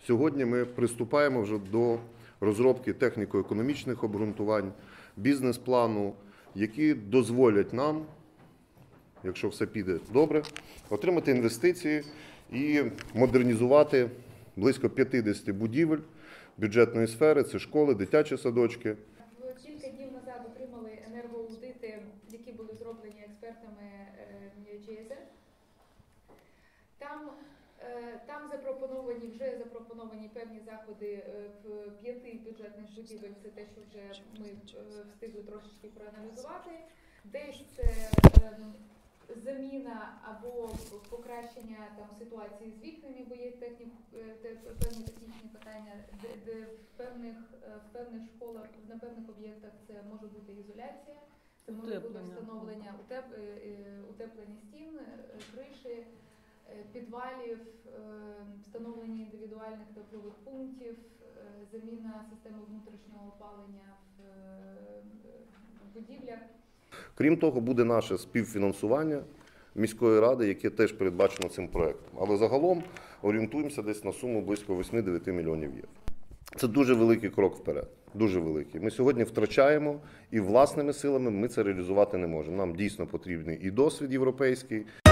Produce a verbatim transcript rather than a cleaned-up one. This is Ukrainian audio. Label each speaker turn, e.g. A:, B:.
A: Сьогодні ми приступаємо вже до розробки техніко-економічних обґрунтувань, бізнес-плану, які дозволять нам, якщо все піде добре, отримати інвестиції і модернізувати близько п'ятдесят будівель бюджетної сфери, це школи, дитячі садочки.
B: Кілька днів назад отримали енергоаудити, які були зроблені експертами джі ес еф. Там, там запропоновані, вже запропоновані певні заходи в п'яти бюджетних будівель, це те, що вже ми встигли трошечки проаналізувати. Десь це заміна або покращення там ситуації з вікнами, бо є техні, певні технічні питання, де, де в певних, в певних школах, на певних об'єктах це може бути ізоляція, це може бути встановлення утеп, утеплення стін, криші, підвалів, встановлення індивідуальних теплових пунктів, заміна системи внутрішнього опалення в будівлях.
A: Крім того, буде наше співфінансування міської ради, яке теж передбачено цим проєктом. Але загалом орієнтуємося десь на суму близько восьми-дев'яти мільйонів євро. Це дуже великий крок вперед, дуже великий. Ми сьогодні втрачаємо і власними силами ми це реалізувати не можемо. Нам дійсно потрібний і досвід європейський,